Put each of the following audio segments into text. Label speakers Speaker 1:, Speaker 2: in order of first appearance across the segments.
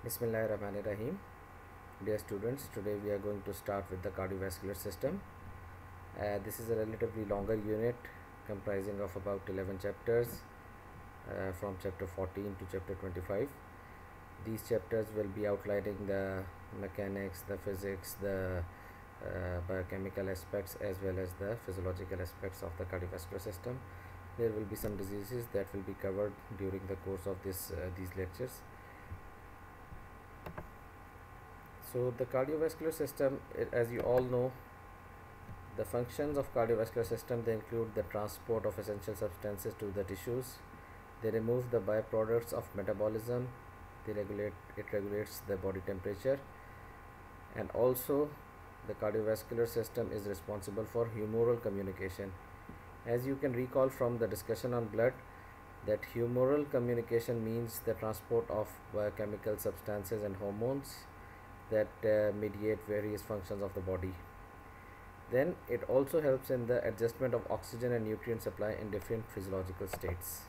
Speaker 1: Bismillahirrahmanirrahim. Dear students, today we are going to start with the cardiovascular system. This is a relatively longer unit comprising of about 11 chapters from chapter 14 to chapter 25. These chapters will be outlining the mechanics, the physics, the biochemical aspects as well as the physiological aspects of the cardiovascular system. There will be some diseases that will be covered during the course of these lectures. So the cardiovascular system, as you all know, the functions of cardiovascular system, they include the transport of essential substances to the tissues. They remove the byproducts of metabolism. It regulates the body temperature, and also the cardiovascular system is responsible for humoral communication. As you can recall from the discussion on blood, that humoral communication means the transport of biochemical substances and hormones that mediate various functions of the body. Then it also helps in the adjustment of oxygen and nutrient supply in different physiological states.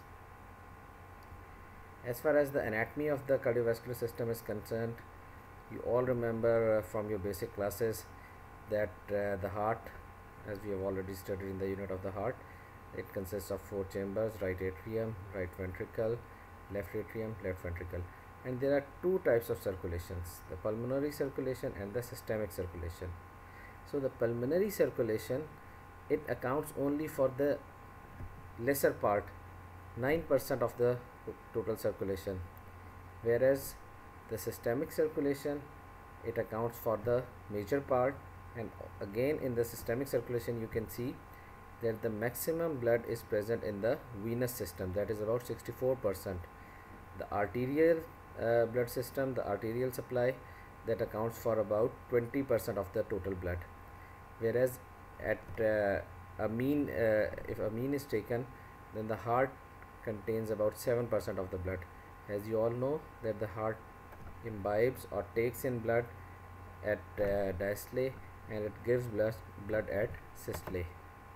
Speaker 1: As far as the anatomy of the cardiovascular system is concerned, you all remember from your basic classes that the heart, as we have already studied in the unit of the heart, it consists of 4 chambers: right atrium, right ventricle, left atrium, left ventricle. And there are two types of circulations, the pulmonary circulation and the systemic circulation. So the pulmonary circulation, it accounts only for the lesser part, 9% of the total circulation, whereas the systemic circulation, it accounts for the major part. And again, in the systemic circulation, you can see that the maximum blood is present in the venous system, that is about 64%. The arterial blood system, the arterial supply, that accounts for about 20% of the total blood, whereas at a mean, if a mean is taken, then the heart contains about 7% of the blood. As you all know that the heart imbibes or takes in blood at diastole, and it gives blood at systole.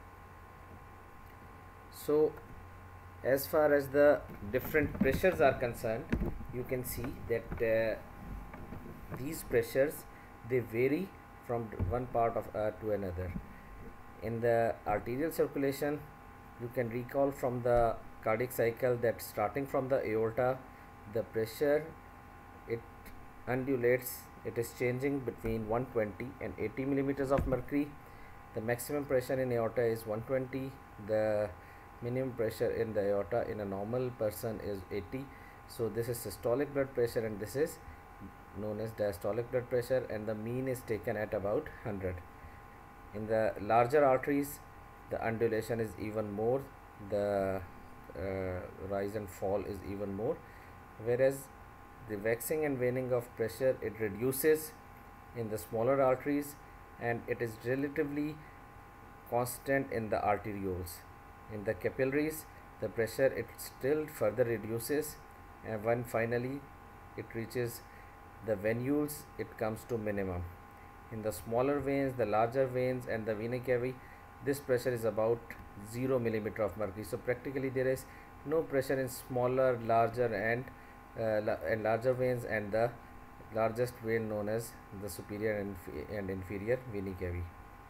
Speaker 1: So as far as the different pressures are concerned, you can see that these pressures, they vary from one part of to another. In the arterial circulation, you can recall from the cardiac cycle that starting from the aorta, the pressure, it undulates, it is changing between 120 and 80 millimeters of mercury. The maximum pressure in aorta is 120. The minimum pressure in the aorta in a normal person is 80. So this is systolic blood pressure, and this is known as diastolic blood pressure, and the mean is taken at about 100. In the larger arteries, the undulation is even more, the rise and fall is even more, whereas the waxing and waning of pressure, it reduces in the smaller arteries, and it is relatively constant in the arterioles. In the capillaries, the pressure, it still further reduces, and when finally it reaches the venules, it comes to minimum. In the smaller veins, the larger veins, and the vena cava, this pressure is about 0 millimeter of mercury. So practically there is no pressure in smaller, larger and larger veins, and the largest vein known as the superior and inferior vena cava.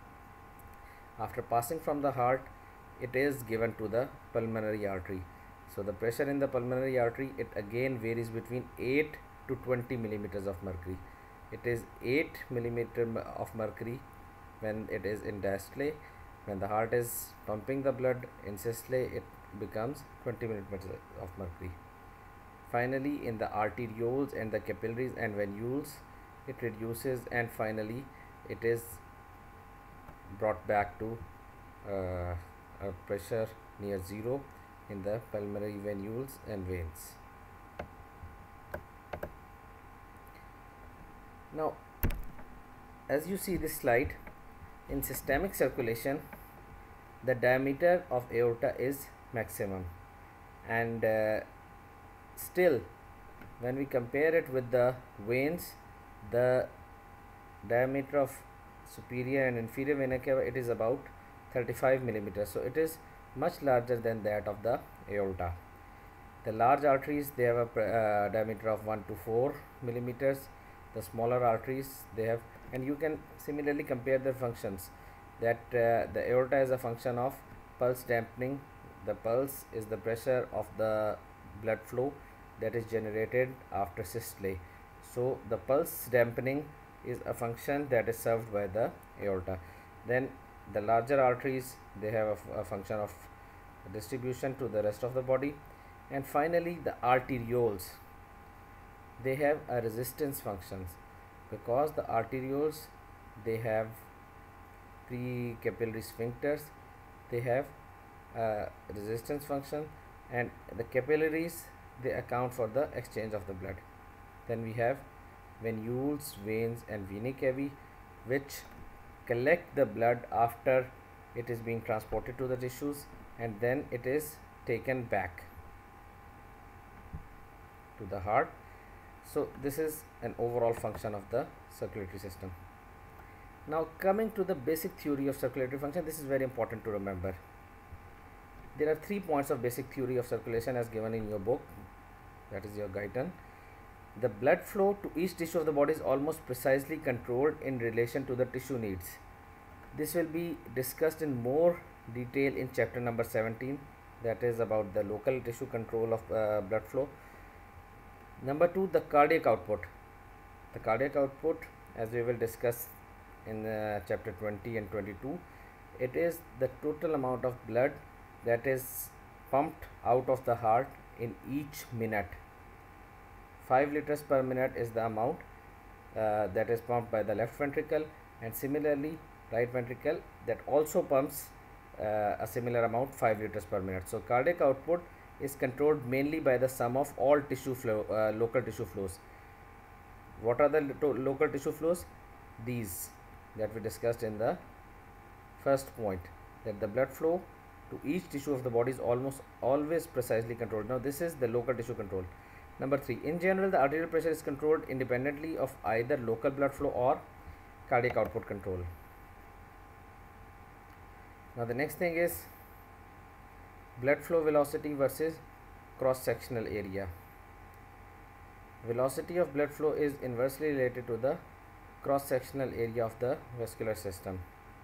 Speaker 1: After passing from the heart, it is given to the pulmonary artery. So the pressure in the pulmonary artery, it again varies between 8 to 20 millimeters of mercury. It is 8 millimeter of mercury when it is in diastole. When the heart is pumping the blood in systole, it becomes 20 millimeters of mercury. Finally, in the arterioles and the capillaries and venules, it reduces, and finally it is brought back to a pressure near 0 in the pulmonary venules and veins. Now, as you see this slide, in systemic circulation, the diameter of aorta is maximum, and still when we compare it with the veins, the diameter of superior and inferior vena cava, it is about 35 millimeters. So it is much larger than that of the aorta. The large arteries, they have a diameter of 1 to 4 millimeters. The smaller arteries, they have, and you can similarly compare their functions, that the aorta is a function of pulse dampening. The pulse is the pressure of the blood flow that is generated after systole. So the pulse dampening is a function that is served by the aorta. Then the larger arteries, they have a function of distribution to the rest of the body. And finally the arterioles, they have a resistance functions, because the arterioles, they have pre-capillary sphincters, they have a resistance function, and the capillaries, they account for the exchange of the blood. Then we have venules, veins and venae cavae, which collect the blood after it is being transported to the tissues, and then it is taken back to the heart. So this is an overall function of the circulatory system. Now coming to the basic theory of circulatory function, this is very important to remember. There are 3 points of basic theory of circulation as given in your book, that is your Guyton. The blood flow to each tissue of the body is almost precisely controlled in relation to the tissue needs. This will be discussed in more detail in chapter number 17, that is about the local tissue control of blood flow. Number 2, the cardiac output. The cardiac output, as we will discuss in chapter 20 and 22, it is the total amount of blood that is pumped out of the heart in each minute. 5 liters per minute is the amount that is pumped by the left ventricle, and similarly right ventricle that also pumps a similar amount, 5 liters per minute. So cardiac output is controlled mainly by the sum of all tissue flow, local tissue flows. What are the local tissue flows? These that we discussed in the first point, that the blood flow to each tissue of the body is almost always precisely controlled. Now this is the local tissue control. Number 3, in general the arterial pressure is controlled independently of either local blood flow or cardiac output control. Now the next thing is blood flow velocity versus cross sectional area. Velocity of blood flow is inversely related to the cross sectional area of the vascular system.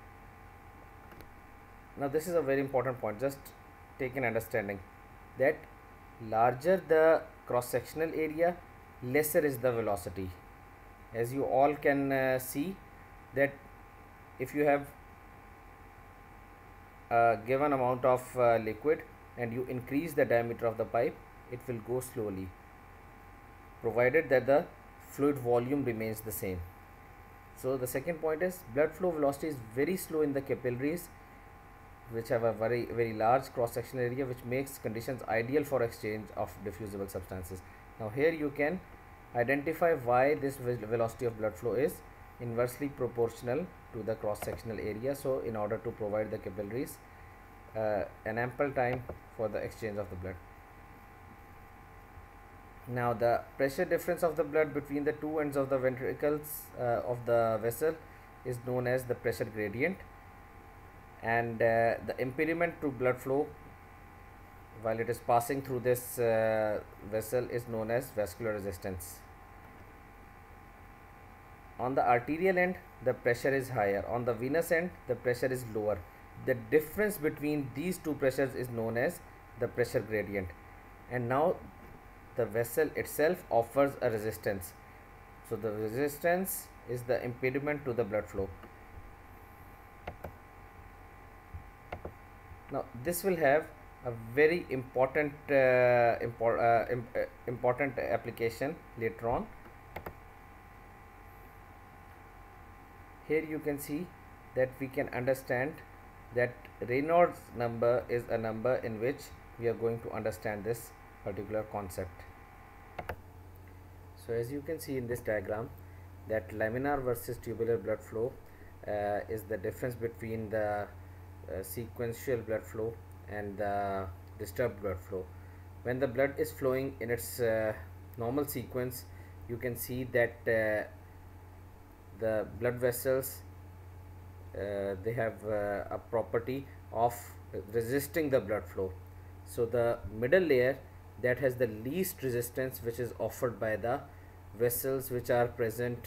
Speaker 1: Now this is a very important point, just take an understanding that larger the cross sectional area, lesser is the velocity. As you all can see that if you have a given amount of liquid and you increase the diameter of the pipe, it will go slowly, provided that the fluid volume remains the same. So the second point is blood flow velocity is very slow in the capillaries, which have a very large cross sectional area, which makes conditions ideal for exchange of diffusible substances. Now here you can identify why this velocity of blood flow is inversely proportional to the cross sectional area. So in order to provide the capillaries an ample time for the exchange of the blood. Now the pressure difference of the blood between the two ends of the ventricles of the vessel is known as the pressure gradient, and the impediment to blood flow while it is passing through this vessel is known as vascular resistance. On the arterial end the pressure is higher, on the venous end the pressure is lower. The difference between these two pressures is known as the pressure gradient. And now the vessel itself offers a resistance, so the resistance is the impediment to the blood flow. Now this will have a very important important application later on. Here you can see that we can understand that Reynolds number is a number in which we are going to understand this particular concept. So as you can see in this diagram, that laminar versus tubular blood flow is the difference between the sequential blood flow and the disturbed blood flow. When the blood is flowing in its normal sequence, you can see that the blood vessels they have a property of resisting the blood flow. So the middle layer that has the least resistance which is offered by the vessels which are present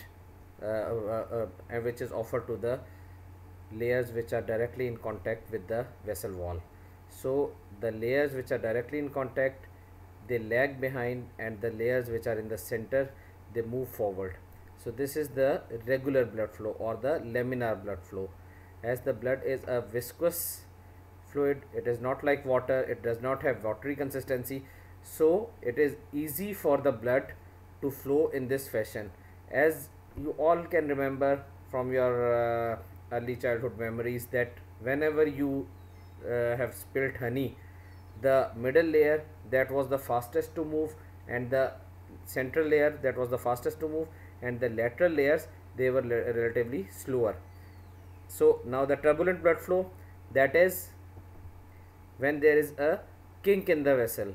Speaker 1: and which is offered to the layers which are directly in contact with the vessel wall. So the layers which are directly in contact, they lag behind, and the layers which are in the center, they move forward. So this is the regular blood flow or the laminar blood flow. As the blood is a viscous fluid, it is not like water, it does not have watery consistency, so it is easy for the blood to flow in this fashion. As you all can remember from your early childhood memories, that whenever you have spilt honey, the middle layer, that was the fastest to move, and the central layer, that was the fastest to move, and the lateral layers, they were relatively slower. So now the turbulent blood flow, that is when there is a kink in the vessel.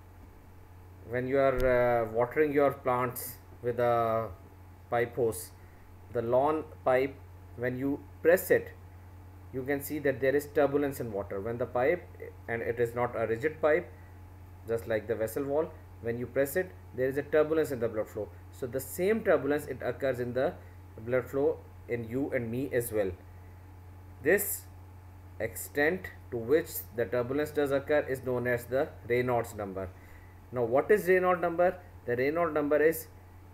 Speaker 1: When you are watering your plants with a pipe hose, the lawn pipe, when you press it, you can see that there is turbulence in water. When the pipe, and it is not a rigid pipe just like the vessel wall, when you press it, there is a turbulence in the blood flow. So the same turbulence, it occurs in the blood flow in you and me as well. This extent to which the turbulence does occur is known as the Reynolds number. Now what is Reynolds number? The Reynolds number is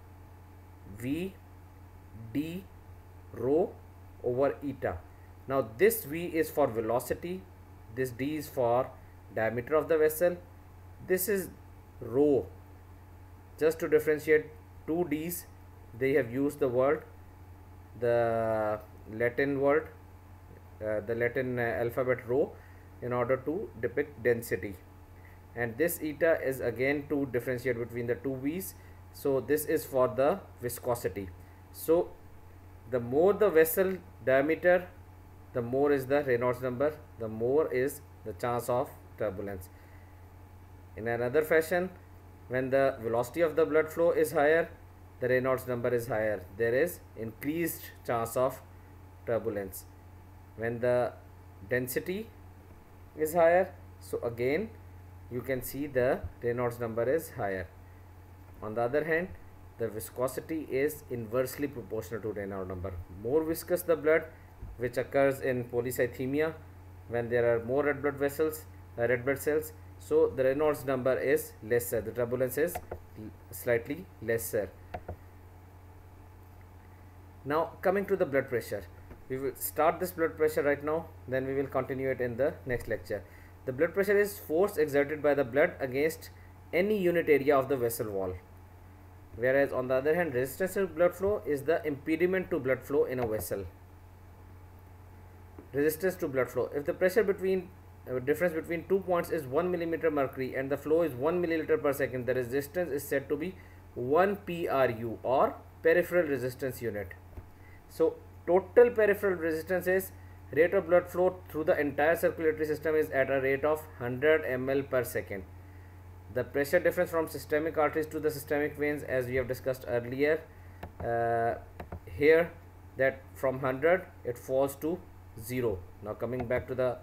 Speaker 1: V d rho over eta. Now this V is for velocity, this d is for diameter of the vessel, this is rho. Just to differentiate two d's, they have used the word, the Latin word, the Latin alphabet rho, in order to depict density. And this eta is again to differentiate between the two V's. So this is for the viscosity. So the more the vessel diameter, the more is the Reynolds number, the more is the chance of turbulence. In another fashion, when the velocity of the blood flow is higher, the Reynolds number is higher. There is increased chance of turbulence. When the density is higher, so again you can see the Reynolds number is higher. On the other hand, the viscosity is inversely proportional to Reynolds number. More viscous the blood, which occurs in polycythemia, when there are more red blood vessels, red blood cells, so the Reynolds number is lesser, the turbulence is slightly lesser. Now coming to the blood pressure, we will start this blood pressure right now, then we will continue it in the next lecture. The blood pressure is force exerted by the blood against any unit area of the vessel wall, whereas on the other hand, resistance to blood flow is the impediment to blood flow in a vessel. Resistance to blood flow, if the pressure difference between 2 points is 1 millimeter mercury and the flow is 1 milliliter per second, the resistance is said to be 1 PRU or peripheral resistance unit. So total peripheral resistance is rate of blood flow through the entire circulatory system is at a rate of 100 ml per second. The pressure difference from systemic arteries to the systemic veins, as we have discussed earlier, here, that from 100 it falls to 0. Now coming back to the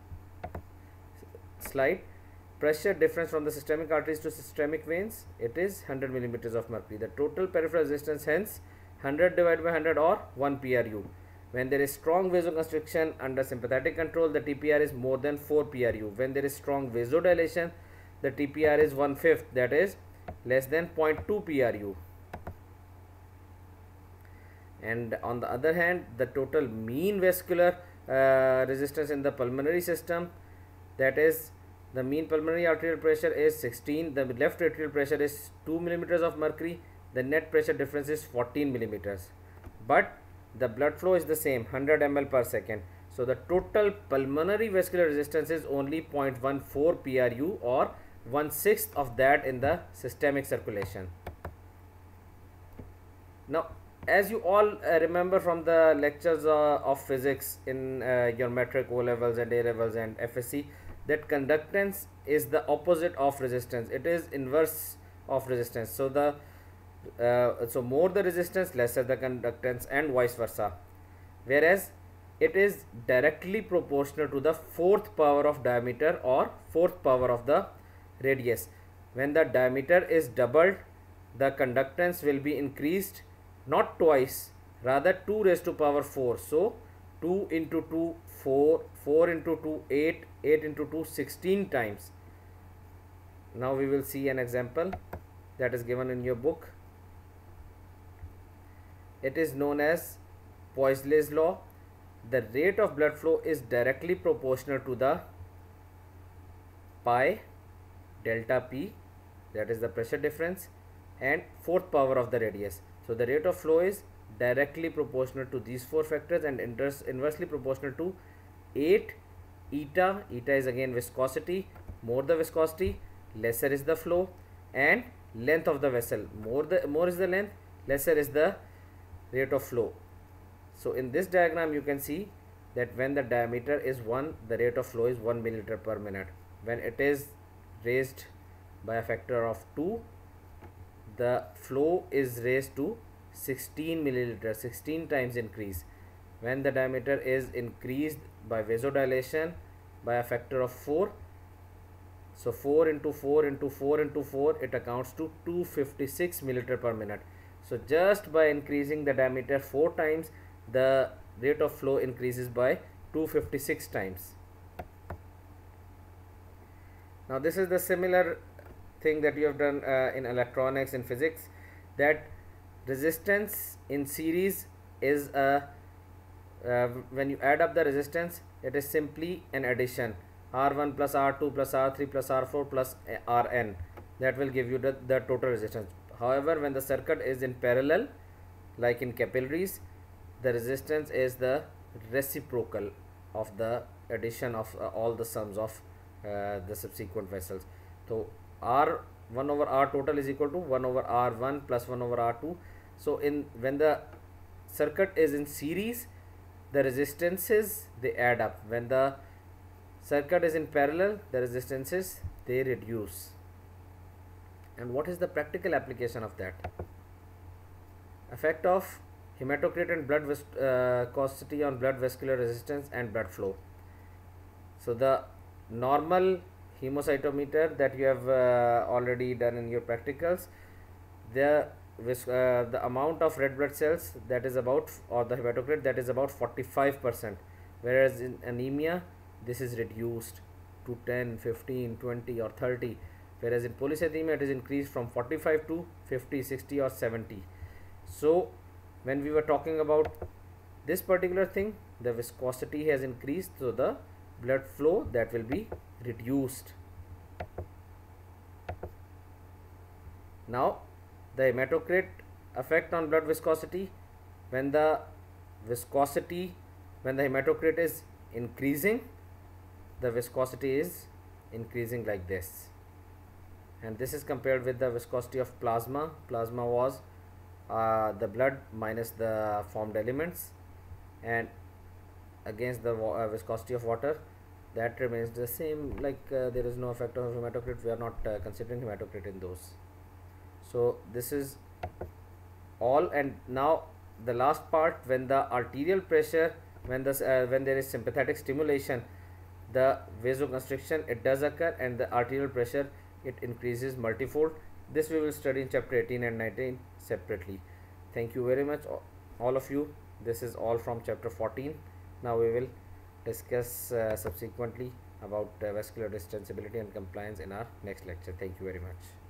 Speaker 1: slide, pressure difference from the systemic arteries to systemic veins, it is 100 millimeters of mercury. The total peripheral resistance, hence 100 divided by 100 or 1 PRU. When there is strong vasoconstriction under sympathetic control, the TPR is more than 4 PRU. When there is strong vasodilation, the TPR is 1/5, that is less than 0.2 PRU. And on the other hand, the total mean vascular resistance in the pulmonary system, that is the mean pulmonary arterial pressure is 16, the left atrial pressure is 2 millimeters of mercury, the net pressure difference is 14 millimeters, but the blood flow is the same, 100 ml per second. So the total pulmonary vascular resistance is only 0.14 PRU or 1/6 of that in the systemic circulation. Now, as you all remember from the lectures of physics in your metric, O levels and A levels and FSC, that conductance is the opposite of resistance. It is inverse of resistance. So the so more the resistance, lesser the conductance, and vice versa. Whereas it is directly proportional to the fourth power of diameter or fourth power of the radius. when the diameter is doubled, the conductance will be increased not twice, rather 2 raised to power 4. So 2 into 2 4, 4 into 2 8, 8 into 2 16 times. Now we will see an example that is given in your book. It is known as Poiseuille's law. The rate of blood flow is directly proportional to the pi delta P, that is the pressure difference, and fourth power of the radius. So the rate of flow is directly proportional to these four factors and inversely proportional to 8 eta. Eta is again viscosity. More the viscosity, lesser is the flow, and length of the vessel. More is the length, lesser is the rate of flow. So in this diagram you can see that when the diameter is 1, the rate of flow is 1 milliliter per minute. When it is raised by a factor of 2, the flow is raised to 16 milliliter, 16 times increase. When the diameter is increased by vasodilation by a factor of 4, so 4 into 4 into 4 into 4, it accounts to 256 milliliter per minute. So just by increasing the diameter 4 times, the rate of flow increases by 256 times. Now this is the similar thing that you have done in electronics and physics, that resistance in series is when you add up the resistance, it is simply an addition, R1 plus R2 plus R3 plus R4 plus Rn. That will give you the total resistance. However, when the circuit is in parallel, like in capillaries, the resistance is the reciprocal of the addition of all the sums of the subsequent vessels. So R1 over R total is equal to 1 over R1 plus 1 over R2. So when the circuit is in series, the resistances they add up. When the circuit is in parallel, the resistances they reduce. And what is the practical application of that? Effect of hematocrit and blood viscosity on blood vascular resistance and blood flow. So the normal hemocytometer that you have already done in your practicals, the amount of red blood cells that is about, or the hematocrit, that is about 45%, whereas in anemia this is reduced to 10, 15, 20 or 30, whereas in polycythemia it is increased from 45 to 50, 60 or 70. So when we were talking about this particular thing, the viscosity has increased, so the blood flow that will be reduced. Now the hematocrit effect on blood viscosity, when the hematocrit is increasing, the viscosity is increasing like this, and this is compared with the viscosity of plasma. Plasma was the blood minus the formed elements, and against the viscosity of water, that remains the same, like there is no effect of hematocrit. We are not considering hematocrit in those. So this is all. And now the last part, when the arterial pressure, when there is sympathetic stimulation, the vasoconstriction it does occur, and the arterial pressure it increases multifold. This we will study in chapter 18 and 19 separately. Thank you very much all of you. This is all from chapter 14. Now we will discuss subsequently about vascular distensibility and compliance in our next lecture. Thank you very much.